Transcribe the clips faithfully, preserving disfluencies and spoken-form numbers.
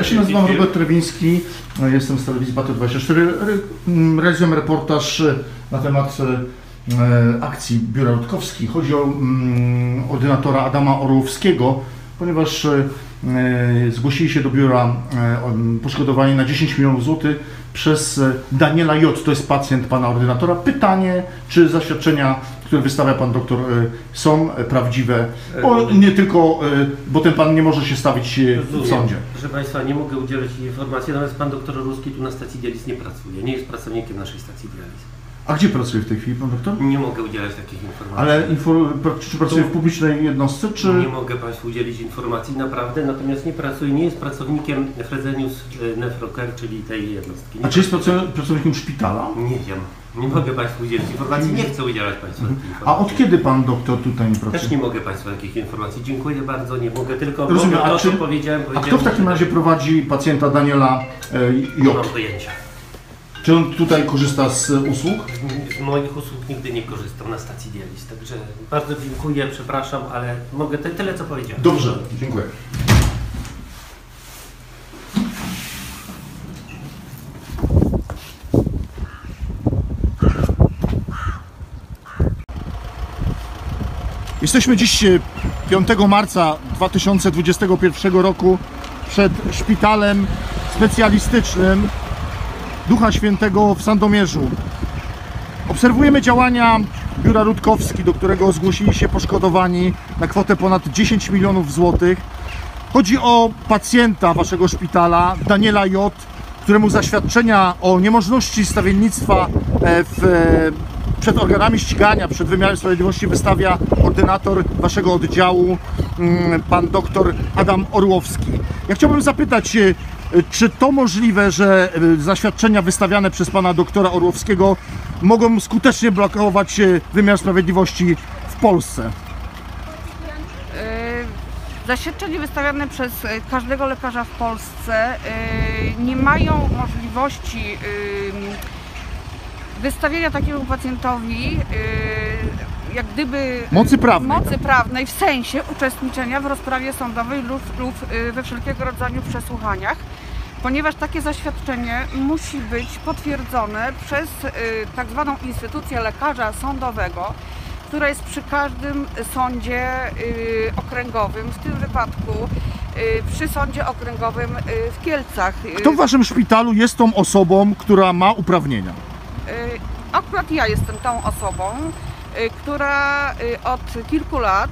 Ja się nazywam Robert Trewiński, jestem z telewizji Bator dwadzieścia cztery. Realizujemy reportaż na temat akcji Biura Rutkowskich. Chodzi o ordynatora Adama Orłowskiego, ponieważ zgłosili się do biura poszkodowani na dziesięć milionów złotych przez Daniela J. To jest pacjent pana ordynatora. Pytanie, czy zaświadczenia, które wystawia pan doktor, są prawdziwe, bo nie tylko, bo ten pan nie może się stawić w sądzie. Proszę państwa, nie mogę udzielać informacji, natomiast pan doktor Orłowski tu na stacji dializ nie pracuje, nie jest pracownikiem naszej stacji dializ. A gdzie pracuje w tej chwili pan doktor? Nie mogę udzielać takich informacji. Ale czy pracuje w publicznej jednostce, czy... Nie mogę państwu udzielić informacji, naprawdę, natomiast nie pracuje, nie jest pracownikiem Fresenius Nefrocare, czyli tej jednostki. Nie A czy jest pracownikiem szpitala? Nie wiem. Nie mogę państwu udzielić informacji, nie chcę udzielać państwu takich informacji. A od kiedy pan doktor tutaj nie pracuje? Też nie mogę państwu takich informacji. Dziękuję bardzo, nie mogę, tylko Rozumiem, mogę to, a, czy, co powiedziałem, powiedziałem. A kto w takim razie prowadzi pacjenta Daniela e, J? Nie mam pojęcia. Czy on tutaj korzysta z usług? Z moich usług nigdy nie korzystam na stacji dializ, także bardzo dziękuję, przepraszam, ale mogę te, tyle co powiedziałem. Dobrze, dziękuję. Jesteśmy dziś piątego marca dwa tysiące dwudziestego pierwszego roku przed szpitalem specjalistycznym Ducha Świętego w Sandomierzu. Obserwujemy działania Biura Rutkowskich, do którego zgłosili się poszkodowani na kwotę ponad dziesięć milionów złotych. Chodzi o pacjenta waszego szpitala, Daniela J., któremu zaświadczenia o niemożności stawiennictwa w, przed organami ścigania, przed wymiarem sprawiedliwości wystawia ordynator waszego oddziału, pan doktor Adam Orłowski. Ja chciałbym zapytać, czy to możliwe, że zaświadczenia wystawiane przez pana doktora Orłowskiego mogą skutecznie blokować wymiar sprawiedliwości w Polsce? Zaświadczenia wystawiane przez każdego lekarza w Polsce nie mają możliwości wystawienia takiemu pacjentowi jak gdyby mocy prawnej, mocy prawnej w sensie uczestniczenia w rozprawie sądowej lub, lub we wszelkiego rodzaju przesłuchaniach, ponieważ takie zaświadczenie musi być potwierdzone przez tak zwaną instytucję lekarza sądowego, która jest przy każdym sądzie okręgowym, w tym wypadku przy sądzie okręgowym w Kielcach. Kto w waszym szpitalu jest tą osobą, która ma uprawnienia? Akurat ja jestem tą osobą, która od kilku lat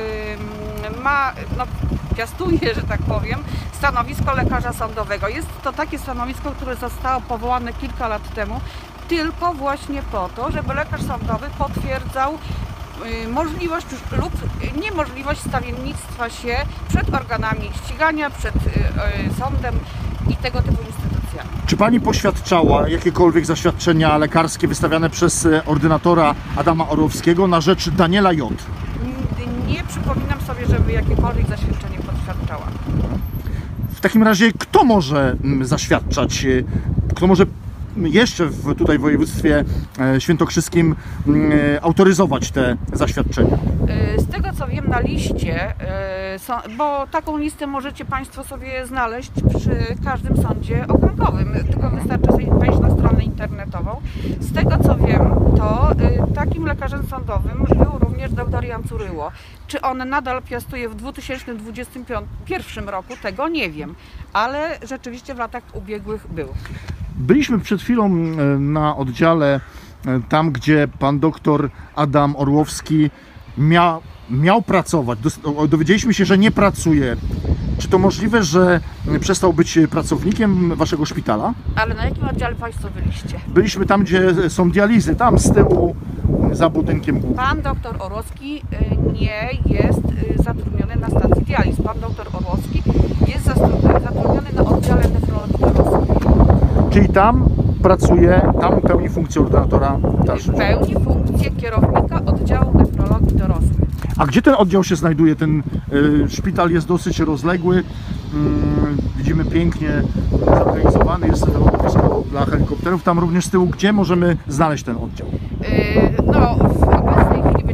ma, no, piastuje, że tak powiem, stanowisko lekarza sądowego. Jest to takie stanowisko, które zostało powołane kilka lat temu, tylko właśnie po to, żeby lekarz sądowy potwierdzał możliwość lub niemożliwość stawiennictwa się przed organami ścigania, przed sądem i tego typu instytucjami. Czy pani poświadczała jakiekolwiek zaświadczenia lekarskie wystawiane przez ordynatora Adama Orłowskiego na rzecz Daniela J? Nie przypominam sobie, żeby jakiekolwiek zaświadczenie poświadczała. W takim razie kto może zaświadczać, kto może jeszcze w, tutaj w województwie świętokrzyskim autoryzować te zaświadczenia? Z tego co wiem, na liście, bo taką listę możecie państwo sobie znaleźć przy każdym sądzie okręgowym, tylko wystarczy wejść na stronę internetową. Z tego co wiem, to takim lekarzem sądowym był również dr Jan Curyło. Czy on nadal piastuje w dwa tysiące dwudziestym pierwszym roku, tego nie wiem, ale rzeczywiście w latach ubiegłych był. Byliśmy przed chwilą na oddziale, tam gdzie pan doktor Adam Orłowski miał, miał pracować. Dowiedzieliśmy się, że nie pracuje. Czy to możliwe, że przestał być pracownikiem waszego szpitala? Ale na jakim oddziale państwo byliście? Byliśmy tam, gdzie są dializy, tam z tyłu, za budynkiem głównym. Pan doktor Orłowski nie jest zatrudniony na stacji dializ. Pan doktor Orłowski jest zatrudniony na oddziale nefrologii dorosłej. Czyli tam pracuje, tam pełni funkcję ordynatora? Pełni funkcję kierownika oddziału nefrologii dorosłej. A gdzie ten oddział się znajduje? Ten y, szpital jest dosyć rozległy. Y, widzimy pięknie zorganizowany, jest lotnisko dla helikopterów. Tam również z tyłu, gdzie możemy znaleźć ten oddział? Yy, no, w obecnej chwili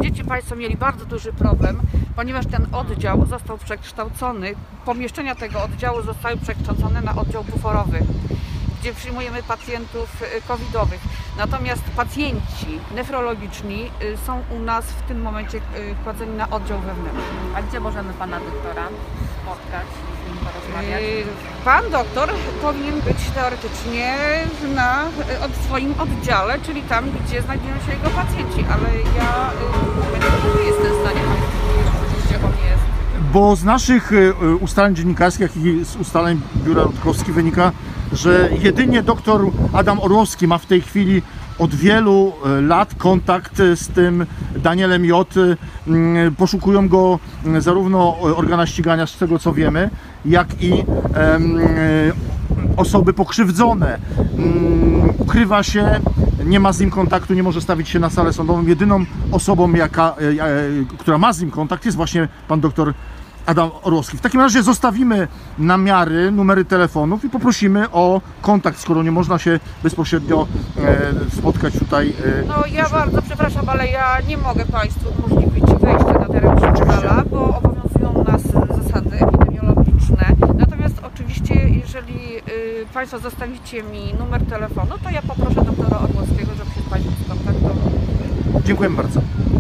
będziecie Państwo mieli bardzo duży problem, ponieważ ten oddział został przekształcony, pomieszczenia tego oddziału zostały przekształcone na oddział buforowy, gdzie przyjmujemy pacjentów covidowych. Natomiast pacjenci nefrologiczni są u nas w tym momencie wkładzeni na oddział wewnętrzny. A gdzie możemy pana doktora spotkać, z nim porozmawiać? Pan doktor powinien być teoretycznie na od swoim oddziale, czyli tam, gdzie znajdują się jego pacjenci, ale ja nie jestem w stanie powiedzieć, gdzie on jest. Bo z naszych y, ustaleń dziennikarskich, jak i z ustaleń Biura Rutkowski wynika, że jedynie doktor Adam Orłowski ma w tej chwili od wielu y, lat kontakt z tym Danielem J. Y, poszukują go y, zarówno organa ścigania, z tego co wiemy, jak i y, y, osoby pokrzywdzone. Y, ukrywa się, nie ma z nim kontaktu, nie może stawić się na salę sądową. Jedyną osobą, jaka, y, y, która ma z nim kontakt, jest właśnie pan doktor Adam Orłowski. W takim razie zostawimy namiary, numery telefonów i poprosimy o kontakt, skoro nie można się bezpośrednio e, spotkać tutaj. E, No ja bardzo przepraszam, ale ja nie mogę Państwu umożliwić wejścia na teren szpitala, bo obowiązują nas zasady epidemiologiczne. Natomiast oczywiście, jeżeli y, Państwo zostawicie mi numer telefonu, to ja poproszę doktora Orłowskiego, żeby się z Państwem skontaktował. Dziękujemy bardzo.